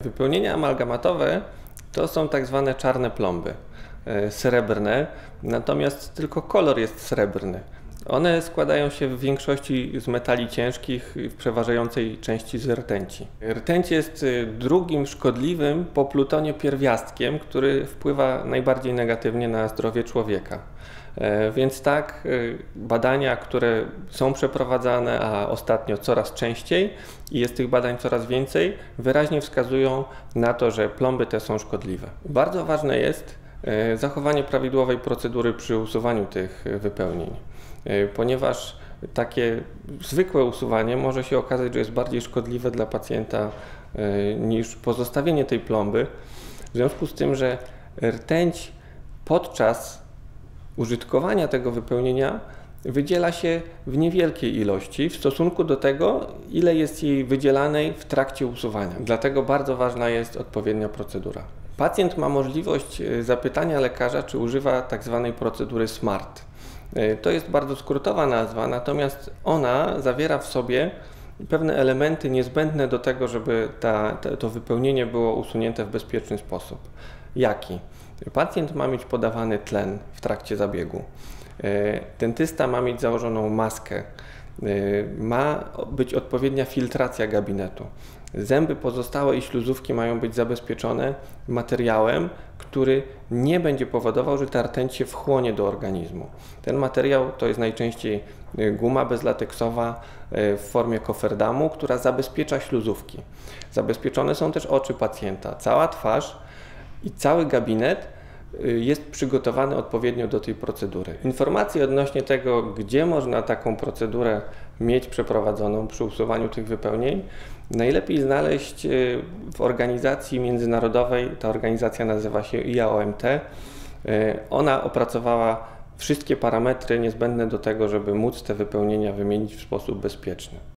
Wypełnienia amalgamatowe to są tak zwane czarne plomby, srebrne, natomiast tylko kolor jest srebrny. One składają się w większości z metali ciężkich, w przeważającej części z rtęci. Rtęć jest drugim szkodliwym po plutonie pierwiastkiem, który wpływa najbardziej negatywnie na zdrowie człowieka. Więc tak, badania, które są przeprowadzane, a ostatnio coraz częściej i jest tych badań coraz więcej, wyraźnie wskazują na to, że plomby te są szkodliwe. Bardzo ważne jest zachowanie prawidłowej procedury przy usuwaniu tych wypełnień, ponieważ takie zwykłe usuwanie może się okazać, że jest bardziej szkodliwe dla pacjenta niż pozostawienie tej plomby, w związku z tym, że rtęć podczas użytkowania tego wypełnienia wydziela się w niewielkiej ilości w stosunku do tego, ile jest jej wydzielanej w trakcie usuwania. Dlatego bardzo ważna jest odpowiednia procedura. Pacjent ma możliwość zapytania lekarza, czy używa tak zwanej procedury SMART. To jest bardzo skrótowa nazwa, natomiast ona zawiera w sobie pewne elementy niezbędne do tego, żeby to wypełnienie było usunięte w bezpieczny sposób. Jaki? Pacjent ma mieć podawany tlen w trakcie zabiegu. Dentysta ma mieć założoną maskę. Ma być odpowiednia filtracja gabinetu. Zęby pozostałe i śluzówki mają być zabezpieczone materiałem, który nie będzie powodował, że ta rtęć się wchłonie do organizmu. Ten materiał to jest najczęściej guma bezlateksowa w formie koferdamu, która zabezpiecza śluzówki. Zabezpieczone są też oczy pacjenta, cała twarz i cały gabinet jest przygotowany odpowiednio do tej procedury. Informacje odnośnie tego, gdzie można taką procedurę mieć przeprowadzoną przy usuwaniu tych wypełnień, najlepiej znaleźć w organizacji międzynarodowej. Ta organizacja nazywa się IAOMT. Ona opracowała wszystkie parametry niezbędne do tego, żeby móc te wypełnienia wymienić w sposób bezpieczny.